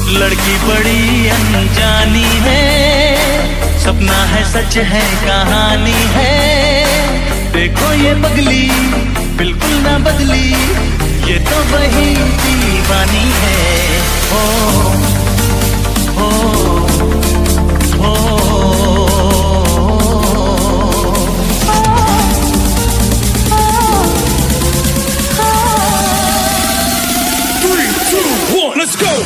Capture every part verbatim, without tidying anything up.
लड़की बड़ी अनजानी है, सपना है सच है कहानी है। देखो ये पगली बिल्कुल ना बदली, ये तो वही दीवानी है। हो हो हो Three, two, one, let's go!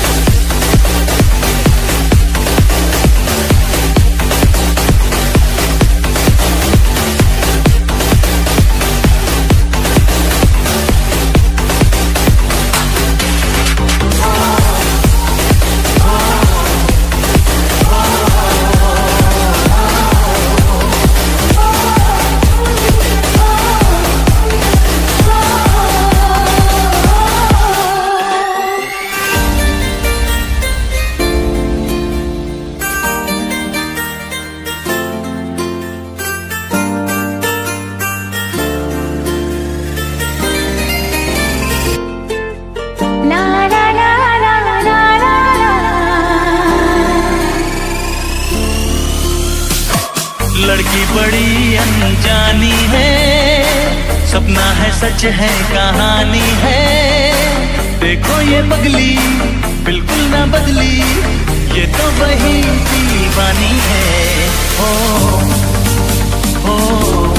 लड़की बड़ी अनजानी है, सपना है सच है कहानी है। देखो ये पगली बिल्कुल ना बदली, ये तो वही दीवानी है। हो हो